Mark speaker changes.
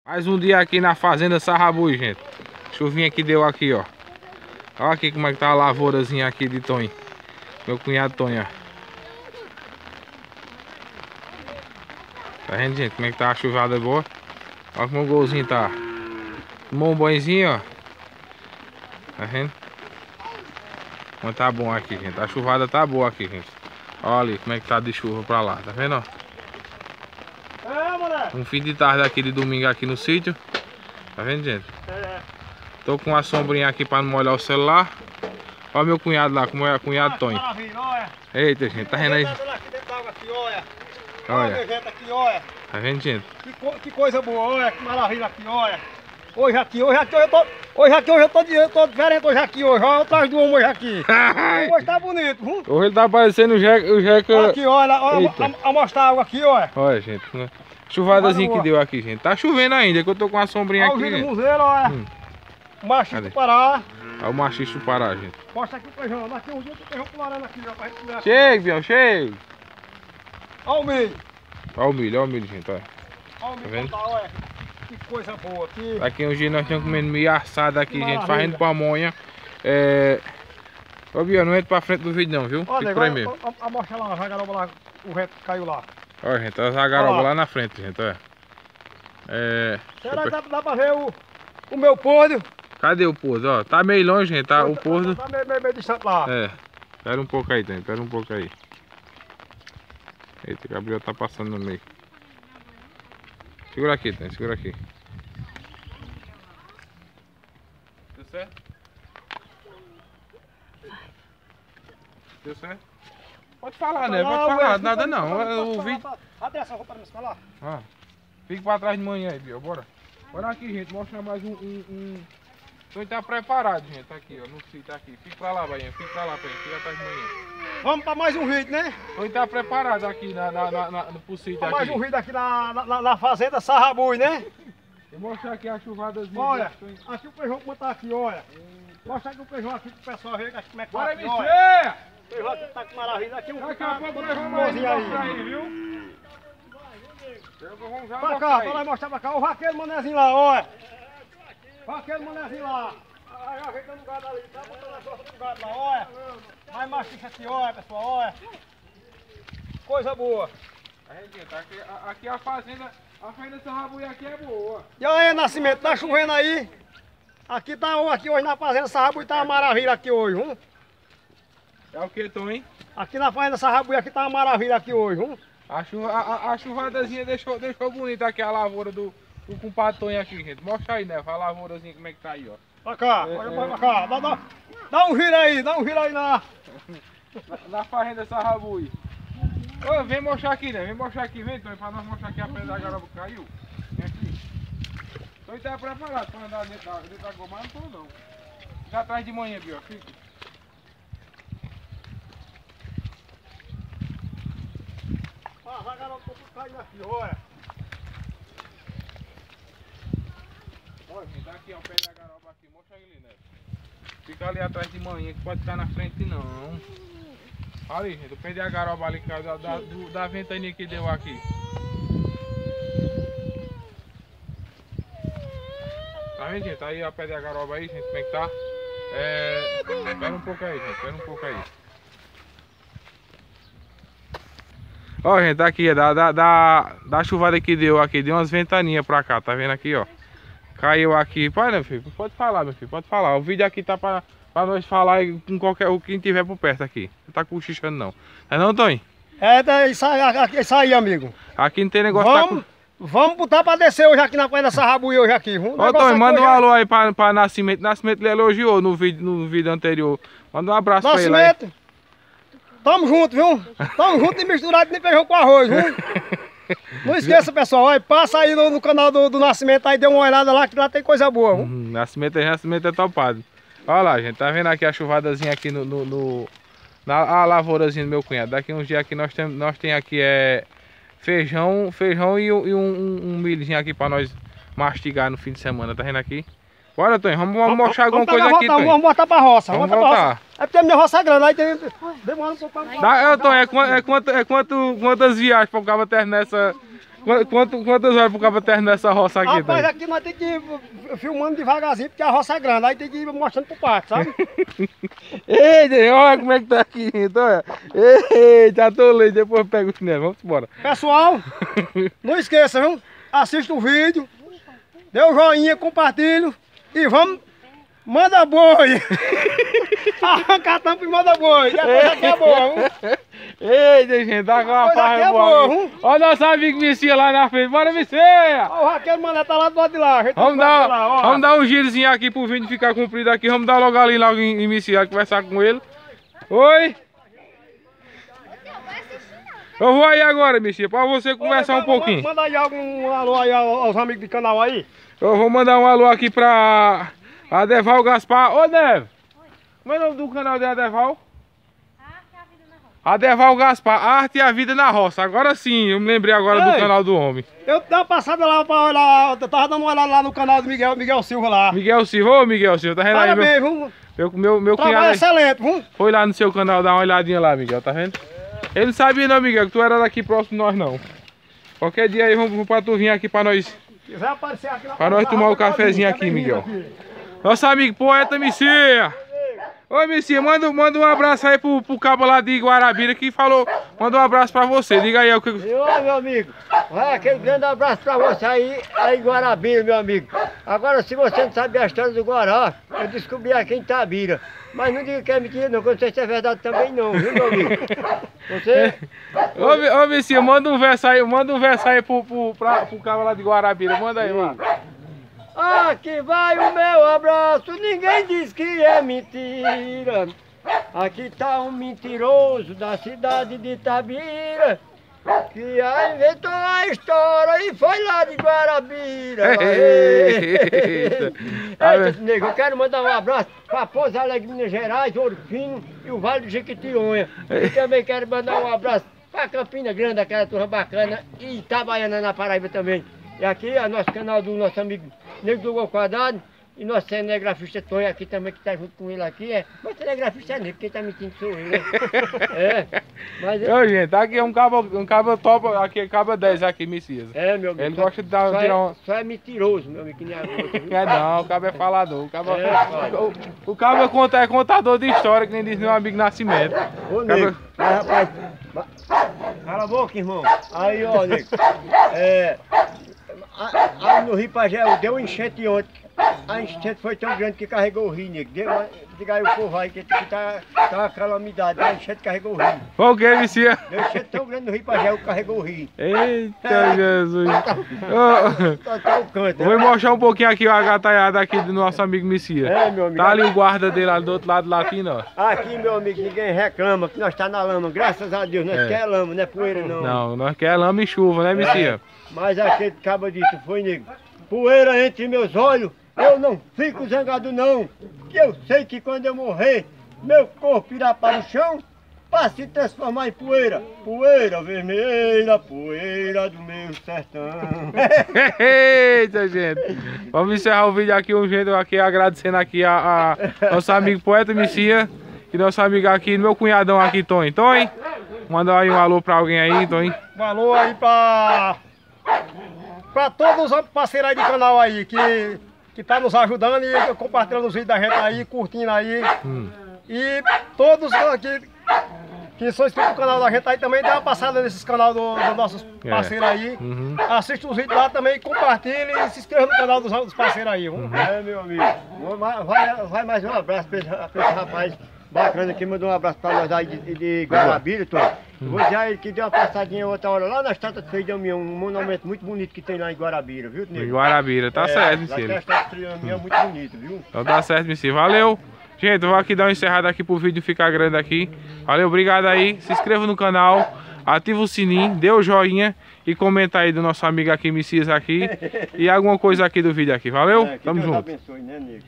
Speaker 1: Mais um dia aqui na fazenda Sarrabui, gente. Chuvinha que deu aqui, ó. Olha aqui como é que tá a lavourazinha aqui de Tonho. Meu cunhado Tonho, ó. Tá vendo, gente, como é que tá a chuvada boa? Olha como o golzinho tá. Tomou um banhozinho, ó. Tá vendo? Como tá bom aqui, gente. A chuvada tá boa aqui, gente. Olha ali como é que tá de chuva pra lá, tá vendo, ó? Um fim de tarde aqui de domingo aqui no sítio. Tá vendo, gente? Tô com uma sombrinha aqui pra não molhar o celular. Olha meu cunhado lá, como é o cunhado Tonho. Eita, gente, tá vendo aí? Olha. Tá vendo, gente?
Speaker 2: Que coisa boa, olha, que maravilha aqui, olha. Hoje eu tô diferente hoje aqui, hoje. Olha atrás do homem hoje aqui. Hoje tá bonito, viu?
Speaker 1: Hoje ele tá parecendo o Jeca.
Speaker 2: Aqui, olha, a mostrar água aqui, olha.
Speaker 1: Olha, gente. Chuvadazinha que deu aqui, gente. Tá chovendo ainda, que eu tô com a sombrinha aqui, gente.
Speaker 2: Museiro, olha. O machinho do Pará.
Speaker 1: Olha o machinho do Pará, gente.
Speaker 2: Mostra aqui o feijão. Aqui um dia tem feijão pularando aqui, ó, pra gente comer.
Speaker 1: Chega, Biel, chega.
Speaker 2: Olha o milho.
Speaker 1: Olha o milho, gente, olha.
Speaker 2: Olha o milho, olha. Que coisa boa aqui.
Speaker 1: Aqui um dia nós estamos comendo milho assado aqui, gente, fazendo pamonha. Ô, Biel, não entra pra frente do vídeo não, viu?
Speaker 2: Olha,
Speaker 1: fica por aí mesmo.
Speaker 2: Mostra lá, a zagaroba lá, o reto caiu lá.
Speaker 1: Olha, gente, a zagaroba lá na frente, gente, olha.
Speaker 2: Será que dá pra ver o meu pordo?
Speaker 1: Cadê o pordo? Ó, tá meio longe, gente, tá? O pordo.
Speaker 2: Tá meio distante lá.
Speaker 1: Espera um pouco aí, tem, espera um pouco aí. Eita, o Gabriel tá passando no meio. Segura aqui, tem, segura aqui. Deu certo? Deu certo? Pode falar, né? Pode falar, nada não. O vídeo.
Speaker 2: Até essa roupa pra me falar.
Speaker 1: Fica pra trás de manhã aí, Biel, bora. Bora aqui, gente, mostra mais Então tá preparado, gente, tá aqui, ó, no sítio, tá aqui. Fica pra lá, Bainha, fica pra lá, fica atrás de manhã.
Speaker 2: Vamos pra mais um vídeo, né?
Speaker 1: Então tá preparado aqui pro sítio aqui.
Speaker 2: Mais um vídeo aqui na fazenda Sarrabui, né?
Speaker 1: Vou mostrar aqui a chuvadazinha.
Speaker 2: Olha, aqui o feijão como tá aqui, olha. Mostra aqui o feijão aqui pro pessoal ver como é que tá.
Speaker 1: Bora,
Speaker 2: aqui,
Speaker 1: bicho!
Speaker 2: O feijão aqui tá com maravilha. Aqui um
Speaker 1: daqui a pouco nós vamos
Speaker 2: cozinha
Speaker 1: aí, viu?
Speaker 2: Pra cá, pra lá mostrar pra cá. O vaqueiro manezinho lá, olha. Vaqueiro manezinho lá. Aí ajeitando o gado ali, tá botando a sorte do gado lá, olha. Mais machixa aqui, olha, pessoal, olha. Coisa boa.
Speaker 1: Aqui a fazenda Sarrabui aqui é boa.
Speaker 2: E aí, Nascimento, tá chovendo aí? Aqui hoje na fazenda Sarrabui tá uma maravilha aqui hoje, viu?
Speaker 1: É o que, Tom, hein?
Speaker 2: Aqui na fazenda Sarrabui aqui tá uma maravilha aqui hoje, viu?
Speaker 1: A chuvadazinha deixou bonita aqui a lavoura do compadre Tonho aqui, gente. Mostra aí, né? A lavourazinha como é que tá aí, ó.
Speaker 2: Pra cá, olha pra cá. Dá um giro aí
Speaker 1: na fazenda Sarrabui. Ô, vem mostrar aqui, né? Vem mostrar aqui, vem, Tonho, pra nós mostrar aqui a pedra da garoba que caiu. Vem aqui. Tonho tá preparado pra andar dentro da goma, mas não tô não. Fica atrás de manhã, Biel, fica.
Speaker 2: A garoba tá tudo caindo aqui, olha.
Speaker 1: Olha, tá aqui, ó, o pé da garoba aqui, mostra ele, né? Fica ali atrás de manhã, que pode ficar na frente não. Olha aí, gente, eu perdi a garoba ali, da ventania que deu aqui. Tá vendo, gente? Aí, ó, pé da garoba aí, gente, como é que tá? Espera um pouco aí, gente, espera um pouco aí. Ó, gente, tá aqui, da chuvada que deu aqui, deu umas ventaninhas pra cá, tá vendo aqui, ó? Caiu aqui, meu filho, pode falar, meu filho, pode falar. O vídeo aqui tá pra nós falar com quem tiver por perto aqui. Não tá cochichando não. Não, Tonho?
Speaker 2: Isso aí, amigo.
Speaker 1: Aqui não tem negócio.
Speaker 2: Vamos botar pra descer hoje aqui na fazenda Sarrabui hoje aqui.
Speaker 1: Ô, Tonho, manda um alô aí pra Nascimento. Nascimento lhe elogiou no vídeo anterior. Manda um abraço pra ele aí.
Speaker 2: Nascimento, tamo junto, viu? Tamo junto e misturado de feijão com arroz, viu? Não esqueça, pessoal, olha, passa aí no canal do Nascimento aí, dê uma olhada lá que lá tem coisa boa, viu?
Speaker 1: Nascimento é topado. Olha lá, gente, tá vendo aqui a chuvadazinha aqui na lavourazinha do meu cunhado. Daqui uns dias aqui nós tem aqui feijão e um milhozinho aqui pra nós mastigar no fim de semana, tá vendo aqui? Bora, Tonho, vamos mostrar alguma coisa aqui, Tonho.
Speaker 2: Vamos botar pra roça,
Speaker 1: vamos voltar.
Speaker 2: É porque a minha roça é grande, aí demora um pouco pra...
Speaker 1: Tonho, quantas viagens pra o cara terminar Quantas horas pro cabo terminar essa roça aqui?
Speaker 2: Rapaz,
Speaker 1: Tonho?
Speaker 2: aqui nós temos que ir filmando devagarzinho, porque a roça é grande, aí tem que ir mostrando pro parque, sabe?
Speaker 1: Ei, olha como é que tá aqui, Tonho. Ei, já tô leite, depois eu pego o chinelo, vamos embora.
Speaker 2: Pessoal, não esqueça, viu? Assista o vídeo, dê o joinha, compartilha e vamos, manda boi! Arranca a tampa e manda boi, e a coisa aqui é boa, viu?
Speaker 1: Eita, gente, tá com uma farra
Speaker 2: é
Speaker 1: boa.
Speaker 2: boa,
Speaker 1: Olha o nosso amigo Messias lá na frente, bora Messias!
Speaker 2: Ó, o Raquel Mané tá lá do lado de lá, a gente
Speaker 1: Vamos
Speaker 2: vai lá, ó.
Speaker 1: vamos dar um girozinho aqui pro vídeo ficar comprido aqui, vamos dar logo ali, logo em Messias, conversar com ele. Oi! Eu vou aí agora, Messias, pra você conversar um pouquinho.
Speaker 2: Manda aí algum alô aí aos amigos do canal aí.
Speaker 1: Eu vou mandar um alô aqui pra Adeval Gaspar. Ô, Dev! Como é o nome do canal de Adeval? Adeval Gaspar, Arte e a Vida na Roça. Agora sim, eu me lembrei agora do canal do homem.
Speaker 2: Eu dei uma passada lá pra olhar, eu tava dando uma olhada lá no canal do Miguel Silva lá.
Speaker 1: Miguel Silva, ô Miguel Silva, tá vendo aí?
Speaker 2: Parabéns, viu?
Speaker 1: Meu
Speaker 2: Trabalho
Speaker 1: cunhado
Speaker 2: excelente, viu?
Speaker 1: foi lá no seu canal dar uma olhadinha lá, Miguel, tá vendo? Ele não sabia não, Miguel, que tu era daqui próximo de nós não. Qualquer dia aí vamos pra tu vir aqui pra nós.
Speaker 2: Quiser aparecer aqui na
Speaker 1: Pra nós tomar o cafezinho aqui, Miguel. Nosso amigo poeta Messias. Oi, Messias, manda um abraço aí pro cabo lá de Guarabira que falou, manda um abraço pra você, diga aí o que...
Speaker 3: Ô, meu amigo, vai aquele grande abraço pra você aí em Guarabira, meu amigo. Agora, se você não sabe a história do Guará, eu descobri aqui em Itabira. Mas não diga que é mentira não, que eu não sei se é verdade também não, viu, meu amigo? Você...
Speaker 1: Ô, Messias, manda um verso aí pro cabo lá de Guarabira, manda aí, mano.
Speaker 3: Aqui vai o meu abraço, ninguém diz que é mentira. Aqui tá um mentiroso da cidade de Itabira, que inventou a história e foi lá de Guarabira. Eita, nego, eu quero mandar um abraço para Pouso Alegre, Minas Gerais, Ouro Fino e o Vale do Jequitinhonha. E também quero mandar um abraço para Campina Grande, aquela turma bacana, e Itabaiana na Paraíba também. E aqui é o nosso canal do nosso amigo Nego do Gol Quadrado. E nosso cinegrafista Tonho aqui também, que tá junto com ele aqui. Mas cinegrafista é negro, quem tá mentindo sou eu, né? Mas...
Speaker 1: Ô, gente, aqui é um cabo top, aqui é cabo 10 aqui, Messias.
Speaker 3: É, meu amigo.
Speaker 1: Ele gosta de tirar um...
Speaker 3: Só é mentiroso, meu amigo, que nem a outra, viu?
Speaker 1: É não, o cabo é falador. O cabo é contador de história, que nem diz meu amigo Nascimento.
Speaker 3: Ô, nego, rapaz... Cala a boca, irmão. Aí, ó, nego. Aí no Rio Pajé, deu enchente ontem. A enchente foi tão grande que carregou o rio, nego. Diga aí o povo aí que tá uma calamidade. A enchente carregou o rio.
Speaker 1: Foi o que, Messias?
Speaker 3: Deu enchente tão grande no Rio Pajé que carregou o rio.
Speaker 1: Eita, Jesus.
Speaker 3: Tá o canto.
Speaker 1: Vou mostrar um pouquinho aqui a gataiada aqui do nosso amigo Messias.
Speaker 3: É, meu amigo.
Speaker 1: Tá ali o guarda dele lá do outro lado latino, ó.
Speaker 3: Aqui, meu amigo, ninguém reclama que nós tá na lama. Graças a Deus, nós quer lama, não é poeira não.
Speaker 1: Não, nós quer lama e chuva, né, Messias?
Speaker 3: Mas aquele cabo disse, foi, nego. Poeira entre meus olhos, eu não fico zangado não. Que eu sei que quando eu morrer, meu corpo irá para o chão para se transformar em poeira. Poeira vermelha, poeira do meu sertão.
Speaker 1: Eita, gente. Vamos encerrar o vídeo aqui, agradecendo aqui a nosso amigo poeta Messias e nosso amigo aqui, meu cunhadão aqui, Tonho. Tonho, manda aí um alô pra alguém aí, Tonho.
Speaker 2: Um alô aí pra todos os parceiros aí de canal aí, que tá nos ajudando e compartilhando os vídeos da gente aí, curtindo aí. E todos aqui que são inscritos no canal da gente aí também, dá uma passada nesses canais dos nossos parceiros aí. Assiste os vídeos lá também, compartilhe e se inscreva no canal dos parceiros aí.
Speaker 3: É, meu amigo. Vai mais um abraço pra esse rapaz bacana que mandou um abraço pra nós aí de Guarabira, Tonho. Vou dizer a ele que deu uma passadinha outra hora lá na estátua de Frei Damião, um monumento muito bonito que tem lá em Guarabira, viu, nego?
Speaker 1: Em Guarabira, tá certo, Messias.
Speaker 3: Lá tem a estátua de Frei Damião muito bonito, viu?
Speaker 1: Então tá certo, Messias. Valeu. Gente, eu vou aqui dar uma encerrada aqui pro vídeo ficar grande aqui. Valeu, obrigado aí. Se inscreva no canal, ativa o sininho, dê o joinha e comenta aí do nosso amigo aqui, Messias aqui. E alguma coisa aqui do vídeo aqui. Valeu? Tamo junto.
Speaker 3: Deus abençoe, né, nego?